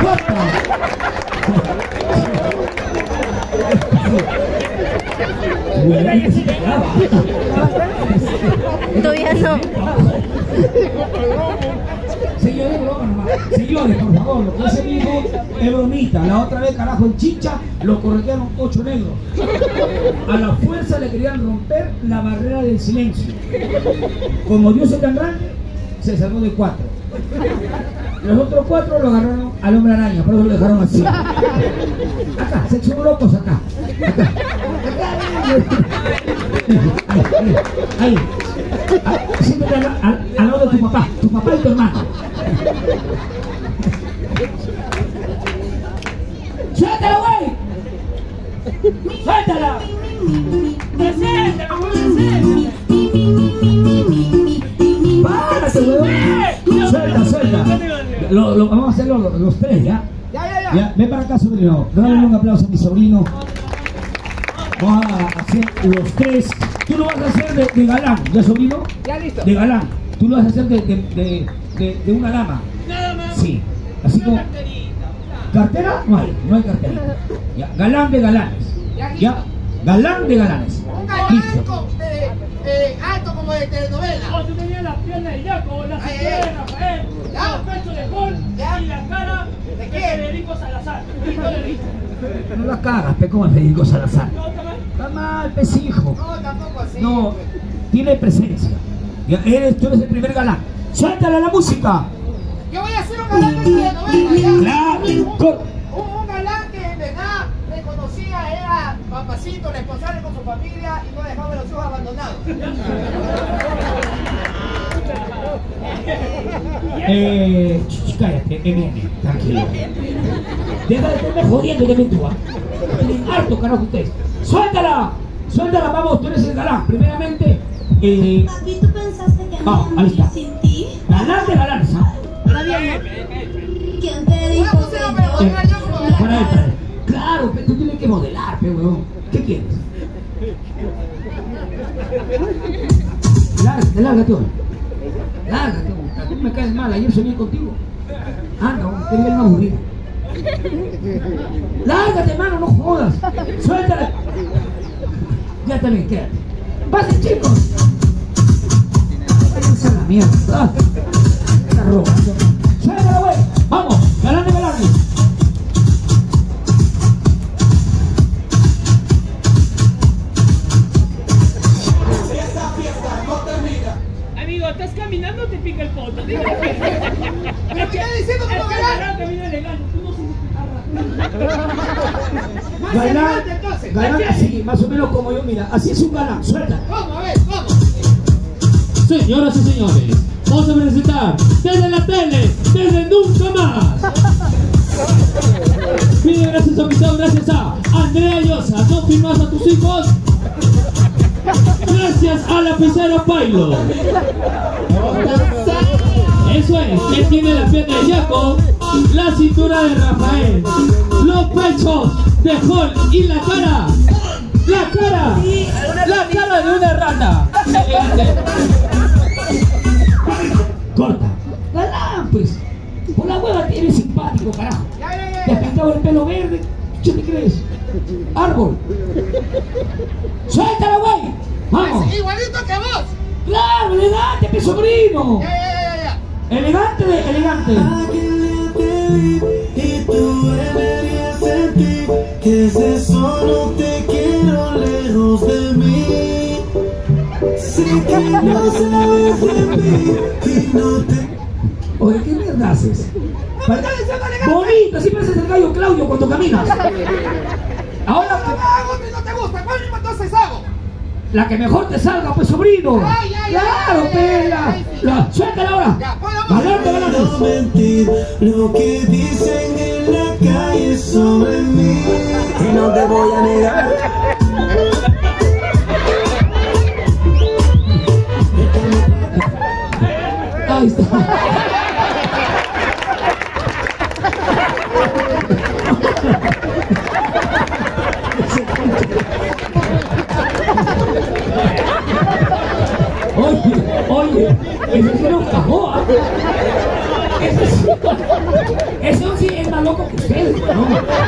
Todavía no. Señores, broma nomás. Señores, por favor, lo que hace mi hijo es bromita. La otra vez, carajo, en Chicha lo corretearon 8 negros. A la fuerza le querían romper la barrera del silencio. Como Dios es tan grande, se salvó de 4. Los otros 4 lo agarraron al hombre araña, por eso lo dejaron así. Acá, se echó locos acá. Acá. Ahí. Siéntate al lado de tu papá y tu hermano. ¡Suéltala, güey! ¡Suéltala! ¡Párate, weón! Suelta. Vamos a hacerlo los 3, ¿ya? Ya. Ven para acá, sobrino. Dale un aplauso a mi sobrino. Vamos a hacer los 3. Tú lo vas a hacer de galán, ¿ya, sobrino? Ya, listo. De galán. Tú lo vas a hacer de una dama. Nada más. Sí. Así como... ¿Cartera? No hay cartera. Ya. Galán de galanes. Ya. Galán de galanes. Un galán Listo. alto como de telenovela. Oh, tú tenías las piernas de Jaco, la cintura de Rafael, los pechos de Paul y la cara de Federico Salazar. No la cagas, pe, como el Federico Salazar. Está mal, pesijo. No, tampoco así. No, tiene presencia. Ya, tú eres el primer galán. ¡Suéltale la música! Yo voy a hacer un galán de telenovela, ya. Claro. Un galán que en verdad reconocía era papacito, responsable con su familia y no dejaba a los hijos abandonados. Cállate, tranquilo. Deja de estarme jodiendo de tú, ¿ah? Tienen harto, carajo, ustedes. ¡Suéltala! ¡Suéltala, vamos! Tú eres el galán. Primeramente, Papi, ¿tú pensaste que ahí me está. iba sin ti? Galán de galanes, ¿ah? ¿Quién te dijo que yo? Para él. Claro, pero tú tienes que modelar, pe, huevón. ¿Qué quieres? Lárgate hoy. Lárgate, tú me caes mal. Ayer soñé contigo. No, te ven aburrido. Lárgate, hermano, no jodas. Suéltale. Ya también, quédate. ¡Pasen, chicos! Esa es la mierda. Está robando. ¡Suéltala, güey! ¡Vamos! ¡Galán de galanes! Amigo, ¿estás caminando o te pica el poto? ¿Pero me estás diciendo que no galán? Camina elegante, tú no sabes Galán así, más o menos como yo, mira, así es un galán, suelta. Vamos, a ver, vamos. Señoras y señores, vamos a presentar desde la tele, desde Nunca Más. Pide gracias a Pisao, gracias a Andrea Llosa, no firmas a tus hijos. Gracias a Lapicero Pailo. Eso es, él tiene la pierna de Jaco, la cintura de Rafael, los pechos de Hall y la cara de una rata. Corta. Galán, pues. Por la hueva eres simpático, carajo. Te has pintado el pelo verde. ¿Qué te crees? Árbol. ¡Suéltala, güey! ¡Vamos! Es igualito que vos. ¡Claro, elegante, pe sobrino! Ya. Elegante de elegante. Y tú deberías sentir que desde solo te quiero lejos de mí. Sé que no sabes de mí y no te... Oye, ¿qué mierda haces? Bonito, así pareces el gallo Claudio cuando caminas. Ahora No te gusta, ¿cuál entonces hago? la que mejor te salga, pues sobrino. Claro, pela. Suéltala ahora. Galante, galante. No mentir lo que dicen en la calle sobre mí. Y no te voy a negar. Ahí está. Oye, ese sí nos cajó, ¿ah? Eso sí es más más loco que ustedes, ¿no?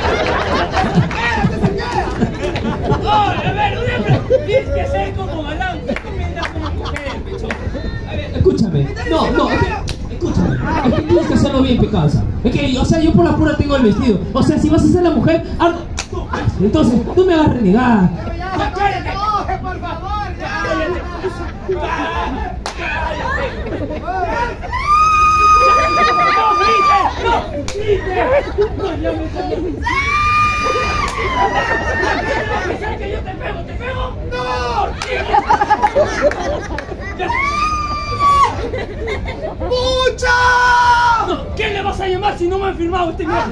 A ver, un hombre tienes que ser como galán, ¿qué comienza como mujer, pecho? A ver, Escúchame. No, es que, escúchame. Es que tienes que hacerlo bien, Picasa. Es que, o sea, yo por la pura tengo el vestido. O sea, si vas a ser la mujer, algo. Entonces, no me hagas renegar. ¡Cállate! ¡Por favor! ¡No grites! ¡No, ya me salió! ¿Sabes que yo te pego? ¿Te pego? ¡No! ¡Pucha! No, ¿qué le vas a llamar si no me han firmado este mierda?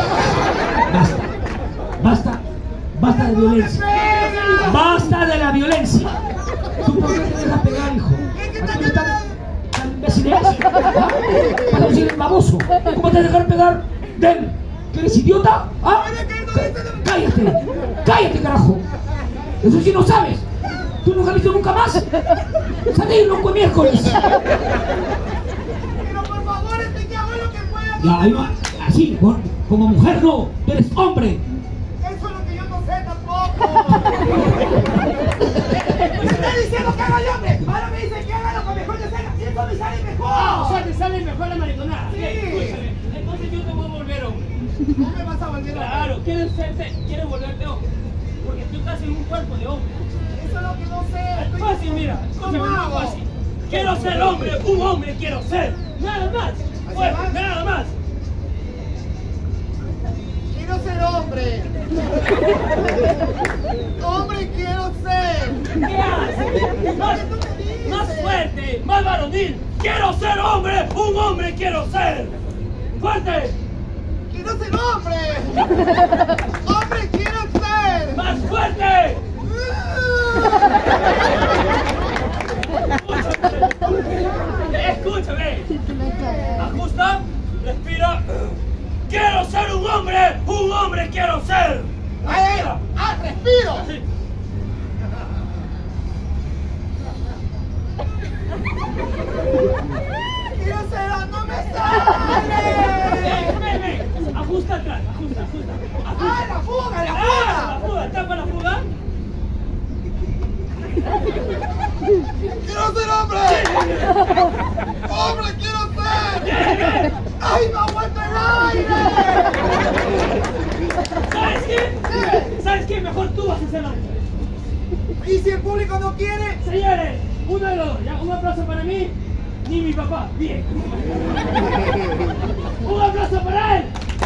Basta de violencia. Basta de la violencia. ¿Tú por qué te dejas pegar, hijo? ¿A ti tan imbécil eres? ¿Ah? Para decir el baboso. ¿Cómo te dejar pegar de él? ¿Que eres idiota? ¿Ah? Cállate. Cállate, carajo. Eso sí no sabes. ¿Tú no has visto nunca más? ¡Salí, loco, miércoles! Pero por favor, que hago lo que pueda. Ya, ahí va. Así, como mujer no. Tú eres hombre. Eso es lo que yo no sé tampoco. Me está diciendo que haga el hombre. Ahora me dice que haga lo que mejor te salga. Y eso me sale mejor. Ah, o sea, te sale mejor la mariconada. Sí. Escúchame, entonces yo te voy a volver hombre. ¿Cómo me vas a volver a Claro, quieres volverte hombre. Porque tú estás en un cuerpo de hombre. Eso es lo que no sé. Es fácil, mira. Escúchame, muy fácil. Quiero ser hombre, un hombre quiero ser. Nada más. Pues, nada más. Quiero ser hombre. Hombre quiero ser. ¿Qué haces? Más fuerte, más varonil. Quiero ser hombre, un hombre quiero ser. Fuerte. Quiero ser hombre. Hombre quiero ser. Más fuerte. Escúchame. Ajusta, respira. Quiero ser un hombre quiero ser. ¡Ay, respiro! Sí. ¡Quiero ser, no me sale! Ven. Ajusta atrás, ajusta. ¡Ah, la fuga, la Ah, fuga! la fuga, tapa la fuga. ¡Quiero ser hombre! ¡Hombre quiero ser! ¡Ay, no aguanto el aire! ¿Sabes qué? ¿Sabes qué? Mejor tú vas a ser hombre. ¿Y si el público no quiere? Señores, uno de los dos, ¿ya? Un aplauso para mí, ni mi papá. Bien. Un aplauso para él.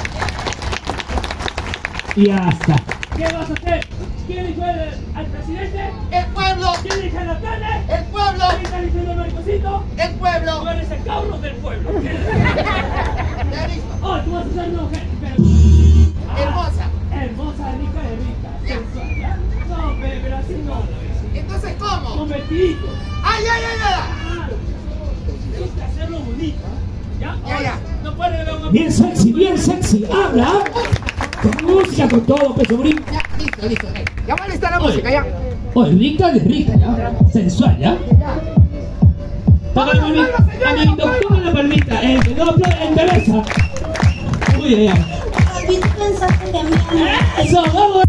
Y hasta. ¿Qué vas a hacer? ¿Quién eligió al presidente? ¡El pueblo! ¿Quién eligió al alcalde? ¡El pueblo! ¿Quién está eligiendo al maricocito? ¡El Tú pueblo! eres el cabro del pueblo. Ya listo. Oh, tú vas a ser una mujer, pero... Hermosa. Hermosa, rica. Ya. Sensual, ¿ya? No, pero así no. Entonces, ¿cómo? Con vestidito. ¡Ay! Claro. Tienes que hacerlo bonito. ¿Ya? Ya. No puedes ver una... Bien sexy. Habla. Con música, con todo, pecho brinco. Ya, listo. Ya va a estar la música, ya. Oye, rica, ¿ya? Sensual, ¿ya? Toma la palmita, amiguito, toma la palmita. No aplaude, endereza. Uy, ya. Papi, tú pensaste que me Eso, vamos.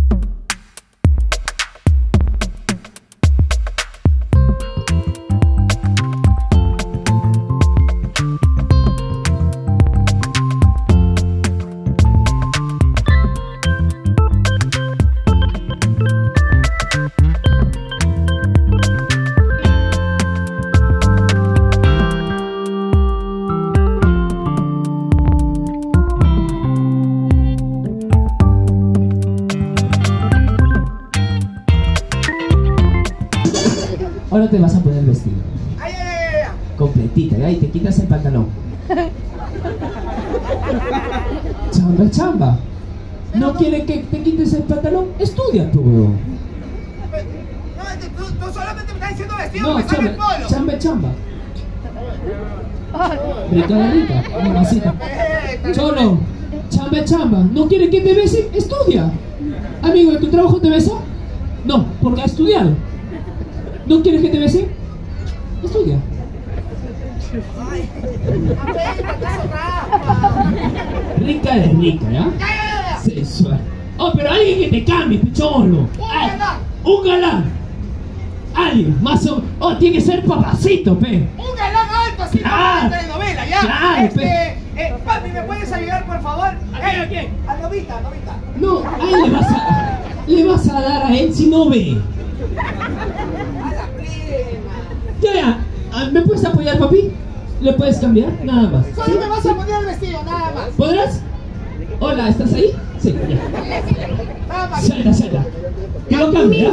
Ahora te vas a poner el vestido. ¡Ay! Completita, ¿ya? Y te quitas el pantalón. Chamba. ¿No quiere que te quites el pantalón? Estudia tú, weón. No, tú solamente me estás diciendo vestido, No, me sale el polo. chamba. Rica, mamacita. Cholo, chamba. ¿No quiere que te bese? Estudia. Amigo, ¿de tu trabajo te besa? No, porque ha estudiado. ¿No quieres que te bese? Estudia. Ay, apéntate, eso raspa. Rica de rica, ¿ya? Ya. Sensual. Oh, pero alguien que te cambie, picholo. galán. Un galán. Alguien, más o... Oh, tiene que ser papacito, pe. Un galán alto, así como Ah, en la telenovela, ya. claro, Papi, ¿me puedes ayudar, por favor? ¿A quién? A Novita, Novita. No, ahí le vas a dar a él si no ve. A la prima. Ya, ¿me puedes apoyar, papi? ¿Le puedes cambiar? Nada más. Solo me vas a poner el vestido, nada más. ¿Podrás? Hola, ¿estás ahí? Sí, ya. Nada más. Salta, salta. Que lo cambie, ¿ya?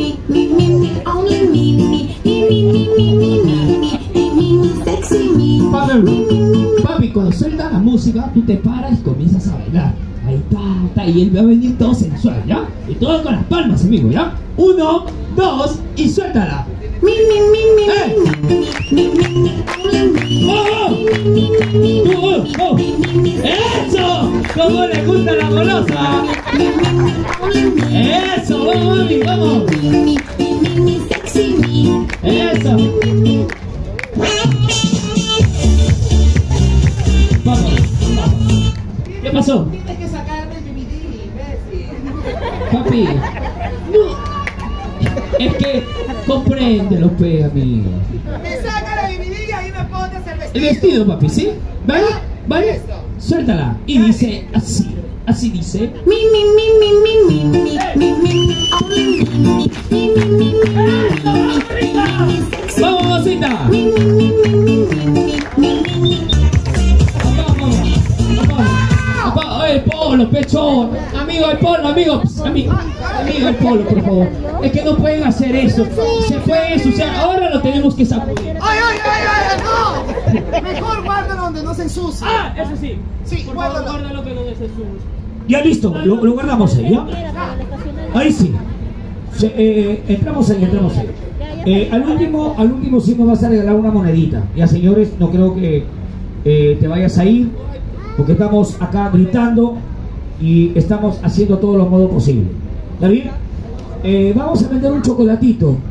Papi, cuando suelta la música, tú te paras y comienzas a bailar. Ahí está, y él va a venir todo sensual, ¿ya? Y todo con las palmas, amigo, ¿ya? 1, 2, y suéltala. ¡Oh! ¡Eso! ¿Cómo le gusta la golosa? ¡Eso! ¡Vamos, mami! ¡Vamos! ¡Eso! ¡Vamos! ¿Qué pasó? Tienes que sacarme el DVD, imbécil. Papi, no. Es que compréndelo, pe, amigo. Me saca la DVD y ahí me pones el El vestido. vestido, papi, ¿sí? ¿Vale? ¿Vale? Eso. Suéltala. Y dice así. Así dice. ¡Vamos, mamacita! El polo, pecho. Amigo, el polo, amigo. Amigo, el polo, por favor. Es que no pueden hacer eso. Se puede ensuciar. Ahora lo tenemos que sacudir. ¡Ay, no! Mejor guárdalo donde no se ensucie. Ah, eso sí. Sí, Por favor, guárdalo. guárdalo que no desesuce. Ya listo, lo guardamos ahí, ¿ya? Ahí sí. Entramos ahí. Al último sí nos vas a regalar una monedita. Ya, señores, no creo que te vayas a ir, porque estamos acá gritando y estamos haciendo todo lo modo posible. ¿Está bien? Vamos a vender un chocolatito.